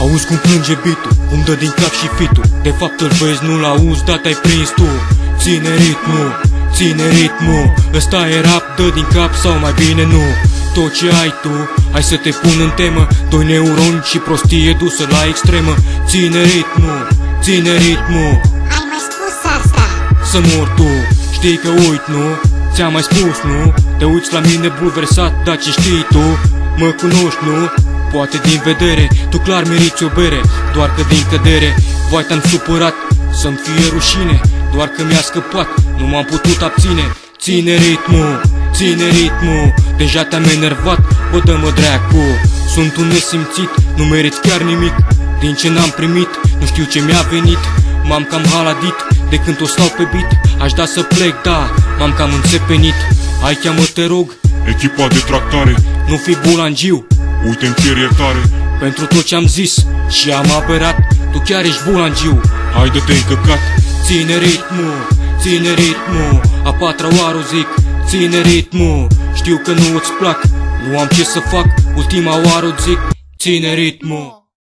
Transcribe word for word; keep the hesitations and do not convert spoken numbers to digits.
Auzi cum plânge bitul, cum dă din cap și fitul. De fapt îl vezi, nu-l auzi, dar te-ai prins tu. Ține ritmul, ține ritmul. Ăsta e rap, dă din cap sau mai bine nu. Tot ce ai tu, hai să te pun în temă. Doi neuroni și prostie dusă la extremă. Ține ritmul, ține ritmul. Ai mai spus asta? Să mor tu, știi că uit, nu? Ți-am mai spus, nu? Te uiți la mine bulversat, dar ce știi tu? Mă cunoști, nu? Poate din vedere, tu clar meriți o bere. Doar că din cădere, vai te-am supărat. Să-mi fie rușine, doar că mi-a scăpat. Nu m-am putut abține. Ține ritmul, ține ritmul. Deja te-am enervat, bă dă-mă dracu. Sunt un nesimțit, nu meriți chiar nimic. Din ce n-am primit, nu știu ce mi-a venit. M-am cam haladit, de când o stau pe beat. Aș da să plec, da, m-am cam înțepenit. Hai cheamă, te rog, echipa de tractare. nu fi bulangiu, Uite-mi cer iertare pentru tot ce-am zis și am apărat. Tu chiar ești bulangiu, hai dă-te încăcat. ține ritmul, ține ritmul. A patra oară zic, ține ritmul. Știu că nu îți plac, nu am ce să fac. Ultima oară zic, ține ritmul.